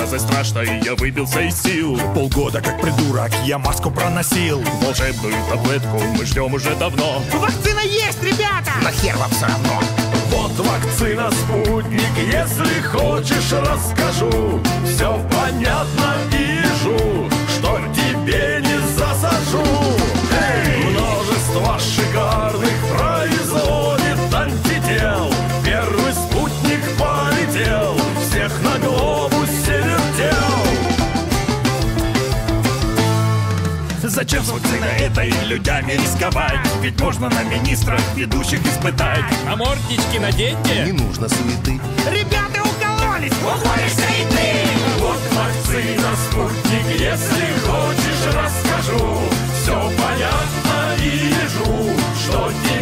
заразой страшной я выбился из сил. Полгода как придурок я маску проносил. Волшебную таблетку мы ждем уже давно. Вакцина есть, ребята! Но хер вам все равно. Вот вакцина «Спутник», если хочешь, расскажу. Все понятно, вижу, что тебе не засажу. Множество шикарных производит антител. Первый спутник полетел, всех на глобусе вертел. Зачем с вакциной этой людьми рисковать? Ведь можно на министрах ведущих испытать. Наморднички наденьте. Не нужно суеты. Ребята укололись! Уходишься и ты! Вот вакцина «Спутник», если хочешь, расскажу. Все понятно, вижу, что тебе